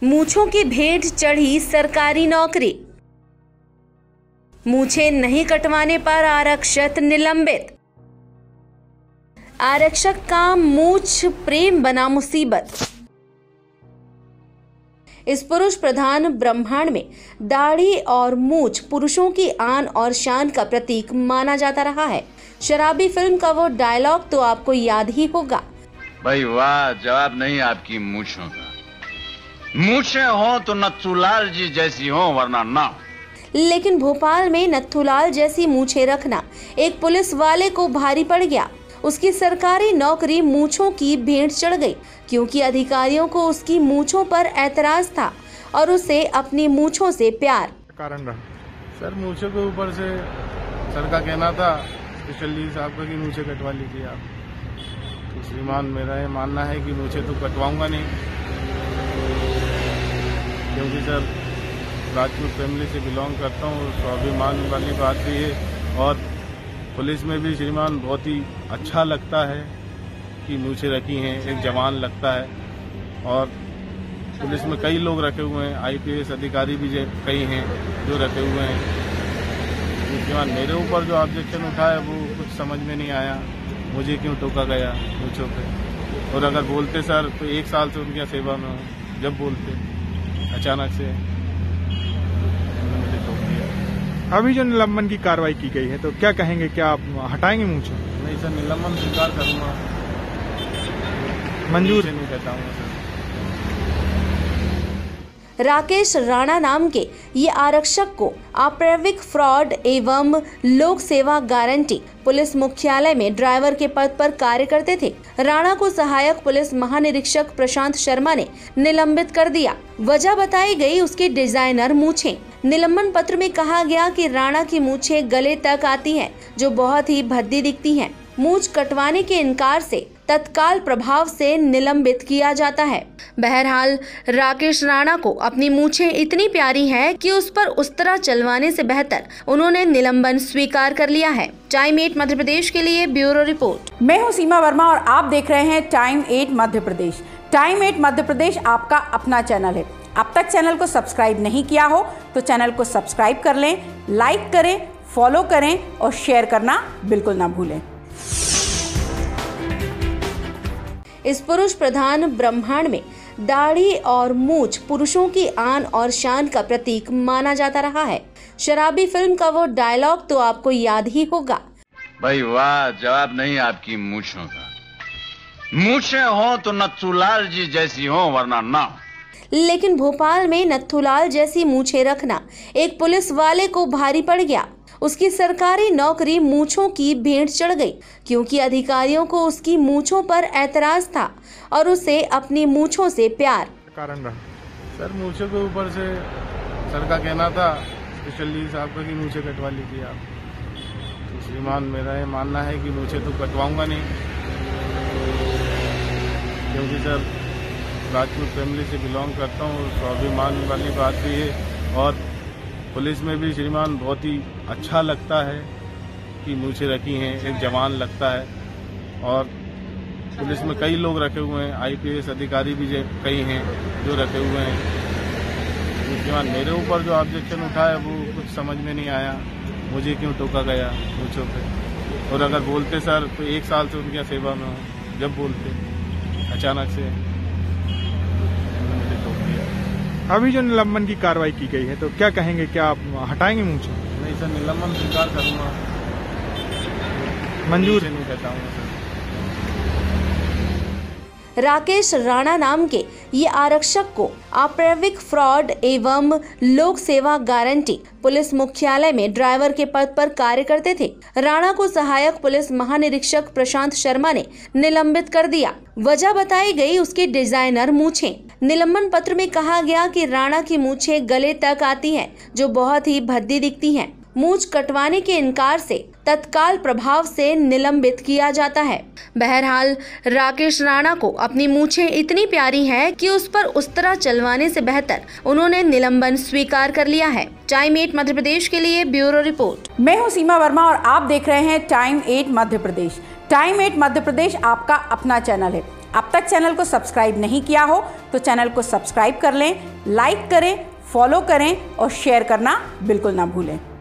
मूंछों की भेंट चढ़ी सरकारी नौकरी। मूंछें नहीं कटवाने पर आरक्षक निलंबित। आरक्षक का मूंछ प्रेम बना मुसीबत। इस पुरुष प्रधान ब्रह्मांड में दाढ़ी और मूंछ पुरुषों की आन और शान का प्रतीक माना जाता रहा है। शराबी फिल्म का वो डायलॉग तो आपको याद ही होगा। भाई वाह, जवाब नहीं आपकी मूंछों का। मूंछें हो तो नथुलाल जी जैसी हो, वरना ना। लेकिन भोपाल में नथुलाल जैसी मूंछें रखना एक पुलिस वाले को भारी पड़ गया। उसकी सरकारी नौकरी मूंछों की भेंट चढ़ गई, क्योंकि अधिकारियों को उसकी मूंछों पर ऐतराज था और उसे अपनी मूंछों से प्यार। कारण रहा सर, मूंछों के ऊपर से सर का कहना था स्पेशली साहब का कि मूंछें कटवा लीजिए आप। तो श्रीमान, मेरा ये मानना है कि मूंछें तो कटवाऊंगा नहीं, क्योंकि सर राजपूत फैमिली से बिलोंग करता हूँ। स्वाभिमान वाली बात भी है और पुलिस में भी श्रीमान बहुत ही अच्छा लगता है कि मूंछें रखी हैं, एक जवान लगता है। और पुलिस में कई लोग रखे हुए हैं, आईपीएस अधिकारी भी कई हैं जो रखे हुए हैं। श्रीमान, मेरे ऊपर जो ऑब्जेक्शन उठा है वो कुछ समझ में नहीं आया, मुझे क्यों टोका गया मूंछों पे। और अगर बोलते सर तो 1 साल से उनकी सेवा में हूँ, जब बोलते अचानक से मुझे टोक दिया। अभी जो निलंबन की कार्रवाई की गई है तो क्या कहेंगे, क्या आप हटाएंगे मूंछें? नहीं सर, निलंबन स्वीकार करूंगा, मंजूर नहीं कहता हूँ सर। राकेश राणा नाम के ये आरक्षक को अप्राविक फ्रॉड एवं लोक सेवा गारंटी पुलिस मुख्यालय में ड्राइवर के पद पर कार्य करते थे। राणा को सहायक पुलिस महानिरीक्षक प्रशांत शर्मा ने निलंबित कर दिया। वजह बताई गई उसकी डिजाइनर मूंछें। निलंबन पत्र में कहा गया कि राणा की मूंछें गले तक आती हैं, जो बहुत ही भद्दी दिखती हैं। मूंछ कटवाने के इनकार से तत्काल प्रभाव से निलंबित किया जाता है। बहरहाल राकेश राणा को अपनी मूंछें इतनी प्यारी हैं कि उस पर उस तरह चलवाने से बेहतर उन्होंने निलंबन स्वीकार कर लिया है। टाइम 8 मध्य प्रदेश के लिए ब्यूरो रिपोर्ट। मैं हूं सीमा वर्मा और आप देख रहे हैं टाइम 8 मध्य प्रदेश। टाइम 8 मध्य प्रदेश आपका अपना चैनल है। अब तक चैनल को सब्सक्राइब नहीं किया हो तो चैनल को सब्सक्राइब कर लें, लाइक करें, फॉलो करें और शेयर करना बिल्कुल ना भूलें। इस पुरुष प्रधान ब्रह्मांड में दाढ़ी और मूंछ पुरुषों की आन और शान का प्रतीक माना जाता रहा है। शराबी फिल्म का वो डायलॉग तो आपको याद ही होगा। भाई वाह, जवाब नहीं आपकी मूंछों का। मूंछें हो तो नथुलाल जी जैसी हो, वरना ना। लेकिन भोपाल में नथुलाल जैसी मूंछें रखना एक पुलिस वाले को भारी पड़ गया। उसकी सरकारी नौकरी मूंछों की भेंट चढ़ गई, क्योंकि अधिकारियों को उसकी मूंछों पर ऐतराज था और उसे अपनी मूंछों से प्यार। कारण रहा सर, मूंछों के ऊपर से सर का कहना था स्पेशली साहब का कि मूंछें कटवा लीजिए आप। तो श्रीमान, मेरा ये मानना है कि मूंछें तो कटवाऊंगा नहीं, क्योंकि सर राजपूत फैमिली से बिलोंग करता हूँ। स्वाभिमान वाली बात भी है और पुलिस में भी श्रीमान बहुत ही अच्छा लगता है कि मूंछें रखी हैं, एक जवान लगता है। और पुलिस में कई लोग रखे हुए हैं, आईपीएस अधिकारी भी कई हैं जो रखे हुए हैं। श्रीमान, मेरे ऊपर जो ऑब्जेक्शन उठा है वो कुछ समझ में नहीं आया, मुझे क्यों टोका गया मूंछों पे। और अगर बोलते सर तो 1 साल से उनकी सेवा में हूँ, जब बोलते अचानक से मुझे टोक दिया। अभी जो निलंबन की कार्रवाई की गई है तो क्या कहेंगे, क्या आप हटाएंगे मूंछें? नहीं सर, निलंबन स्वीकार करूंगा, मंजूर नहीं कहता हूँ सर। राकेश राणा नाम के ये आरक्षक को अप्राविक फ्रॉड एवं लोक सेवा गारंटी पुलिस मुख्यालय में ड्राइवर के पद पर कार्य करते थे। राणा को सहायक पुलिस महानिरीक्षक प्रशांत शर्मा ने निलंबित कर दिया। वजह बताई गई उसकी डिजाइनर मूंछें। निलंबन पत्र में कहा गया कि राणा की मूंछें गले तक आती हैं, जो बहुत ही भद्दी दिखती हैं। मूंछ कटवाने के इनकार से तत्काल प्रभाव से निलंबित किया जाता है। बहरहाल राकेश राणा को अपनी मूंछें इतनी प्यारी हैं कि उस पर उस तरह चलवाने से बेहतर उन्होंने निलंबन स्वीकार कर लिया है। टाइम 8 मध्य प्रदेश के लिए ब्यूरो रिपोर्ट। मैं हूं सीमा वर्मा और आप देख रहे हैं टाइम 8 मध्य प्रदेश। टाइम 8 मध्य प्रदेश आपका अपना चैनल है। अब तक चैनल को सब्सक्राइब नहीं किया हो तो चैनल को सब्सक्राइब कर लें, लाइक करें, फॉलो करें और शेयर करना बिल्कुल ना भूलें।